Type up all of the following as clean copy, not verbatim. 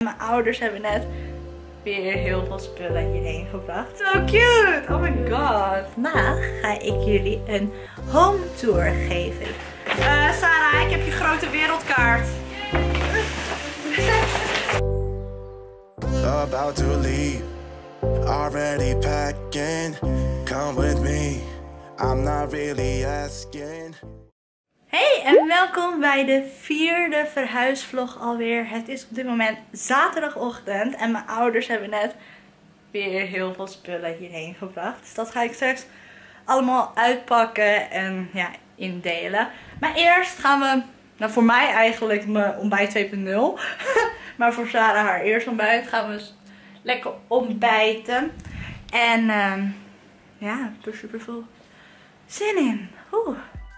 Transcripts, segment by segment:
Mijn ouders hebben net weer heel veel spullen hierheen gebracht. Zo cute! Oh my god. Vandaag ga ik jullie een home tour geven. Sarah, ik heb je grote wereldkaart. About to leave, already packing. Come with me, I'm not really asking. Hey en welkom bij de 4e verhuisvlog alweer. Het is op dit moment zaterdagochtend en mijn ouders hebben net weer heel veel spullen hierheen gebracht. Dus dat ga ik straks allemaal uitpakken en ja, indelen. Maar eerst gaan we, nou voor mij eigenlijk mijn ontbijt 2.0. Maar voor Sarah haar eerste ontbijt gaan we lekker ontbijten. En ja, ik heb er super veel zin in. Oeh.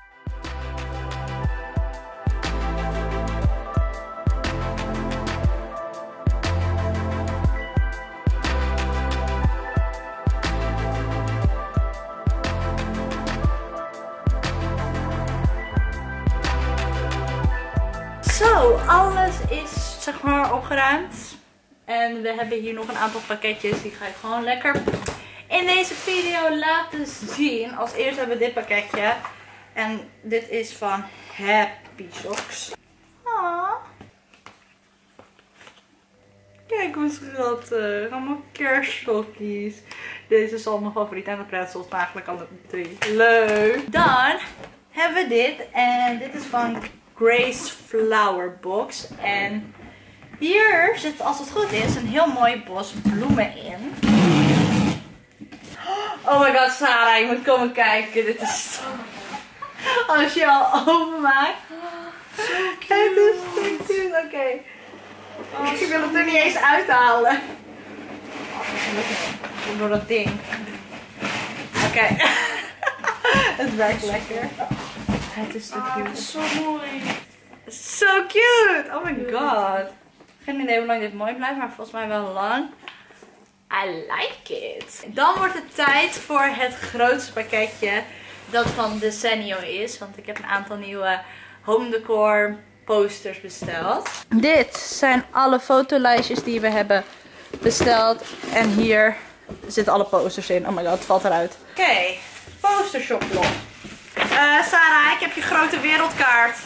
Zo, alles is zeg maar opgeruimd. En we hebben hier nog een aantal pakketjes. Die ga ik gewoon lekker in deze video laten zien. Als eerste hebben we dit pakketje. En dit is van Happy Socks. Aww. Kijk hoe schattig. Allemaal kerstsokkies. Deze is al mijn favoriet. En de pretzels eigenlijk alle 3. Leuk. Dan hebben we dit. En dit is van Grace Flower Box. En hier zit, als het goed is, een heel mooi bos bloemen in. Oh my god, Sarah, je moet komen kijken. Dit is als je al openmaakt. Het is zo cute. Oké. Ik wil het er niet eens uithalen. Door dat ding. Oké. Het werkt lekker. Het is zo cute. Zo mooi. So cute! Oh my god. Geen idee hoe lang dit mooi blijft, maar volgens mij wel lang. I like it. Dan wordt het tijd voor het grootste pakketje dat van Desenio is. Want ik heb een aantal nieuwe home decor posters besteld. Dit zijn alle fotolijstjes die we hebben besteld. En hier zitten alle posters in. Oh my god, het valt eruit. Oké, postershopblok. Sarah, ik heb je grote wereldkaart.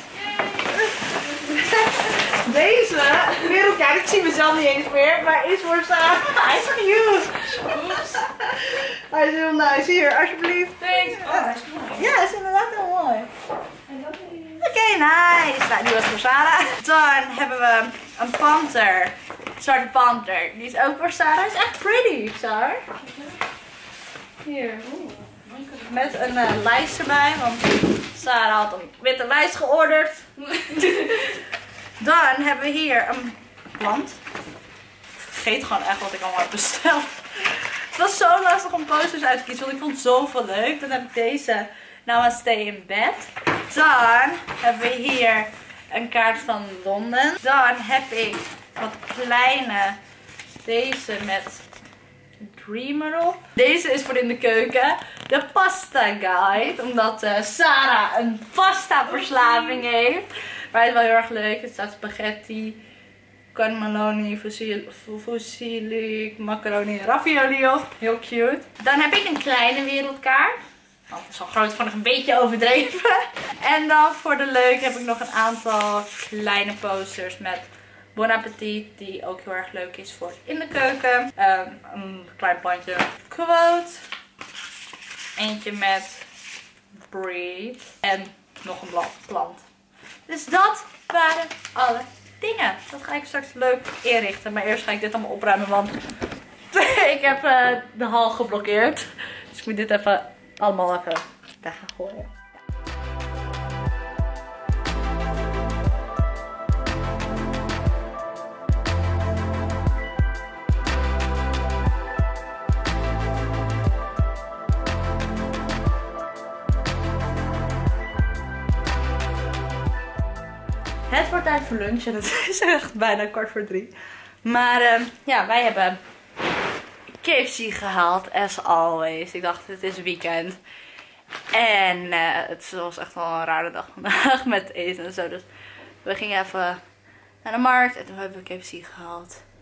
Deze wereldkaart, ik zie mezelf niet eens meer, maar is voor Sarah. Hij is cute. Hij is heel nice. Hier, alsjeblieft. Thanks. Oh, dat is mooi. Ja, is inderdaad heel mooi. Oké, nice. Nou, die was voor Sarah. Dan hebben we een panter. Een zwarte panter. Die is ook voor Sarah. Is echt pretty, Sarah. Hier. Met een lijst erbij, want Sarah had een witte lijst georderd. Dan hebben we hier een plant. Ik vergeet gewoon echt wat ik allemaal heb besteld. Het was zo lastig om posters uit te kiezen, want ik vond zoveel leuk. Dan heb ik deze Namaste in bed. Dan hebben we hier een kaart van Londen. Dan heb ik wat kleine, deze met Dreamer op. Deze is voor in de keuken. De pasta guide. Omdat Sarah een pasta verslaving heeft. Maar het is wel heel erg leuk. Het staat spaghetti, cannelloni, fusilli, macaroni en ravioli op. Heel cute. Dan heb ik een kleine wereldkaart. Want het is al groot, vond ik een beetje overdreven. En dan voor de leuk heb ik nog een aantal kleine posters met Bon Appetit, die ook heel erg leuk is voor in de keuken. Een klein plantje. Quote. Eentje met Breathe. En nog een plant. Dus dat waren alle dingen. Dat ga ik straks leuk inrichten. Maar eerst ga ik dit allemaal opruimen, want ik heb de hal geblokkeerd. Dus ik moet dit even allemaal even weg gaan gooien. Het wordt tijd voor lunch en het is echt bijna 2:15. Maar ja, wij hebben KFC gehaald, as always. Ik dacht, het is weekend. En het was echt wel een rare dag vandaag met eten en zo. Dus we gingen even naar de markt en toen hebben we KFC gehaald.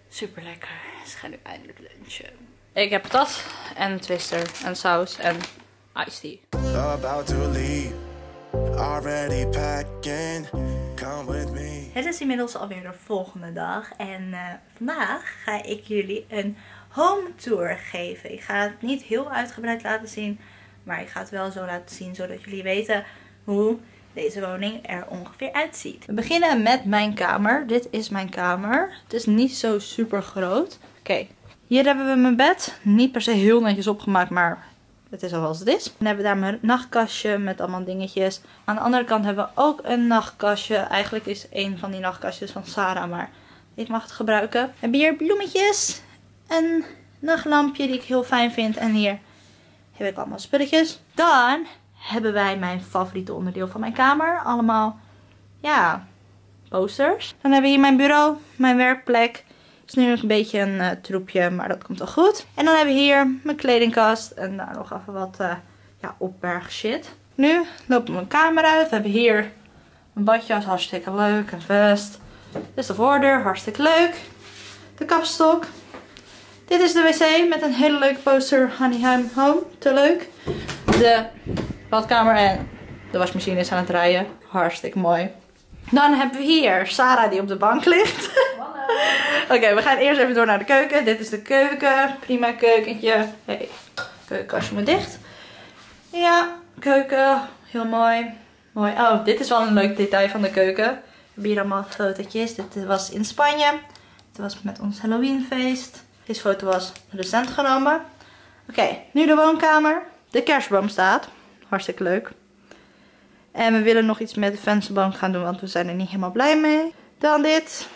Super lekker. Dus ik ga nu eindelijk lunchen. Ik heb patat en een twister en saus en iced tea. About to leave, already packing. Come with me. Het is inmiddels alweer de volgende dag. En vandaag ga ik jullie een home tour geven. Ik ga het niet heel uitgebreid laten zien. Maar ik ga het wel zo laten zien. Zodat jullie weten hoe deze woning er ongeveer uitziet. We beginnen met mijn kamer. Dit is mijn kamer. Het is niet zo super groot. Oké. Hier hebben we mijn bed. Niet per se heel netjes opgemaakt, maar het is al zoals het is. Dan hebben we daar mijn nachtkastje met allemaal dingetjes. Aan de andere kant hebben we ook een nachtkastje. Eigenlijk is een van die nachtkastjes van Sarah, maar ik mag het gebruiken. We hebben hier bloemetjes. Een nachtlampje die ik heel fijn vind. En hier heb ik allemaal spulletjes. Dan hebben wij mijn favoriete onderdeel van mijn kamer. Allemaal, ja, posters. Dan hebben we hier mijn bureau, mijn werkplek. Het is nu een beetje een troepje, maar dat komt wel goed. En dan hebben we hier mijn kledingkast. En daar nog even wat opberg shit. Nu lopen we mijn kamer uit. We hebben hier een badjas, hartstikke leuk. Een vest. Dit is de voordeur, hartstikke leuk. De kapstok. Dit is de wc met een hele leuke poster. Honeyheim Home, te leuk. De badkamer en de wasmachine is aan het draaien. Hartstikke mooi. Dan hebben we hier Sarah die op de bank ligt. Oké, we gaan eerst even door naar de keuken. Dit is de keuken. Prima keukentje. Hey, keukenkastje moet dicht. Ja, keuken. Heel mooi. Mooi. Oh, dit is wel een leuk detail van de keuken. We hebben hier allemaal fotootjes. Dit was in Spanje. Dit was met ons Halloweenfeest. Deze foto was recent genomen. Oké, nu de woonkamer. De kerstboom staat. Hartstikke leuk. En we willen nog iets met de vensterbank gaan doen, want we zijn er niet helemaal blij mee. Dan dit.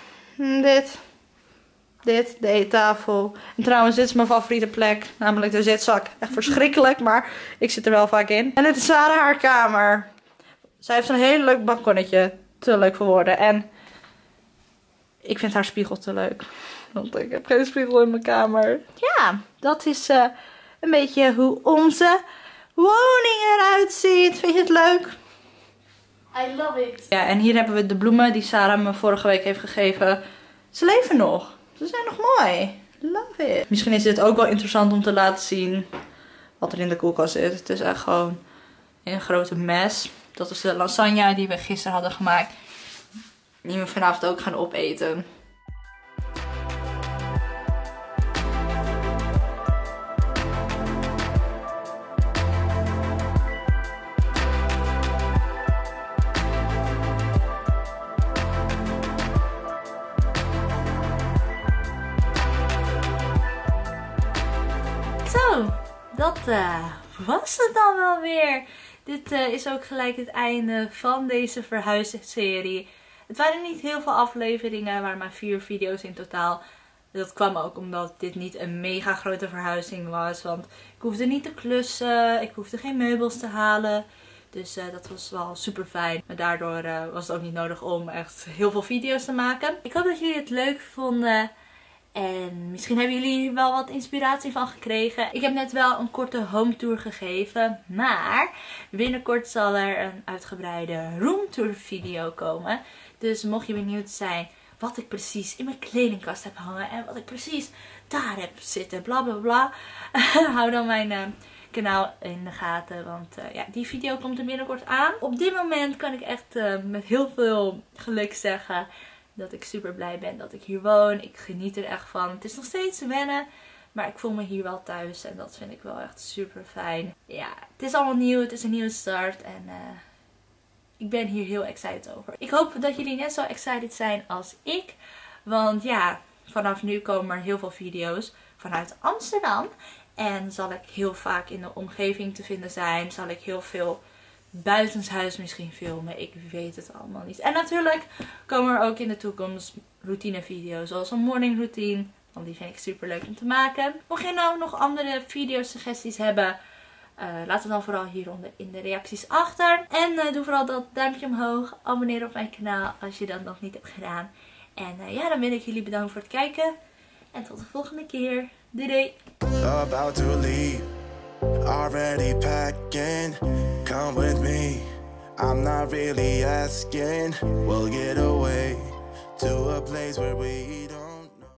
Dit, de eettafel. En trouwens, dit is mijn favoriete plek. Namelijk de zitzak. Echt verschrikkelijk, maar ik zit er wel vaak in. En dit is Sarah haar kamer. Zij heeft een heel leuk balkonnetje. Te leuk voor woorden. En ik vind haar spiegel te leuk. Want ik heb geen spiegel in mijn kamer. Ja, dat is een beetje hoe onze woning eruit ziet. Vind je het leuk? I love it. Ja, en hier hebben we de bloemen die Sarah me vorige week heeft gegeven. Ze leven nog. Ze zijn nog mooi. Love it. Misschien is dit ook wel interessant om te laten zien wat er in de koelkast zit. Het is echt gewoon een grote mes. Dat is de lasagne die we gisteren hadden gemaakt. Die we vanavond ook gaan opeten. Zo, dat was het dan wel weer. Dit is ook gelijk het einde van deze verhuisserie. Het waren niet heel veel afleveringen, maar maar 4 video's in totaal. Dat kwam ook omdat dit niet een mega grote verhuizing was. Want ik hoefde niet te klussen, ik hoefde geen meubels te halen. Dus dat was wel super fijn. Maar daardoor was het ook niet nodig om echt heel veel video's te maken. Ik hoop dat jullie het leuk vonden. En misschien hebben jullie wel wat inspiratie van gekregen. Ik heb net wel een korte home tour gegeven. Maar binnenkort zal er een uitgebreide roomtour video komen. Dus mocht je benieuwd zijn wat ik precies in mijn kledingkast heb hangen. En wat ik precies daar heb zitten. Bla bla bla. Hou dan mijn kanaal in de gaten. Want ja, die video komt er binnenkort aan. Op dit moment kan ik echt met heel veel geluk zeggen dat ik super blij ben dat ik hier woon. Ik geniet er echt van. Het is nog steeds wennen. Maar ik voel me hier wel thuis. En dat vind ik wel echt super fijn. Ja, het is allemaal nieuw. Het is een nieuwe start. En ik ben hier heel excited over. Ik hoop dat jullie net zo excited zijn als ik. Want ja, vanaf nu komen er heel veel video's vanuit Amsterdam. En zal ik heel vaak in de omgeving te vinden zijn. Zal ik heel veel buitenshuis misschien filmen. Ik weet het allemaal niet. En natuurlijk komen er ook in de toekomst routinevideo's. Zoals een morning routine. Want die vind ik super leuk om te maken. Mocht je nou nog andere videosuggesties hebben, laat het dan vooral hieronder in de reacties achter. En doe vooral dat duimpje omhoog. Abonneer op mijn kanaal als je dat nog niet hebt gedaan. En ja, dan wil ik jullie bedanken voor het kijken. En tot de volgende keer. Doei doei. About to leave, already packing. Come with me, I'm not really asking. We'll get away to a place where we don't